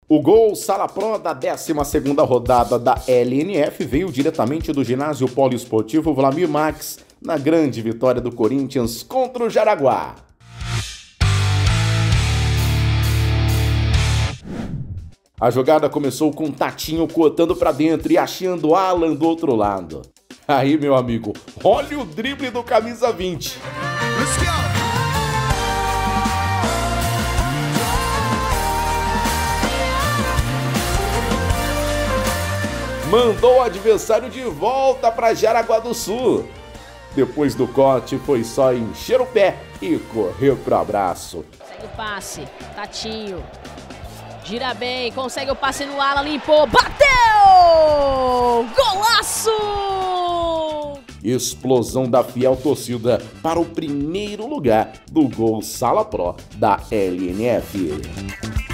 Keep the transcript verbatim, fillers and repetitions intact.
O gol Sala Pro da décima segunda rodada da L N F veio diretamente do ginásio poliesportivo Vlamir Max, na grande vitória do Corinthians contra o Jaraguá. A jogada começou com Tatinho cortando para dentro e achando Alan do outro lado. Aí, meu amigo, olha o drible do camisa vinte. Let's go! Mandou o adversário de volta para Jaraguá do Sul. Depois do corte, foi só encher o pé e correr pro abraço. Segue o passe, Tatinho. Gira bem, consegue o passe no ala, limpou, bateu! Golaço! Explosão da fiel torcida para o primeiro lugar do gol Sala Pro da L N F.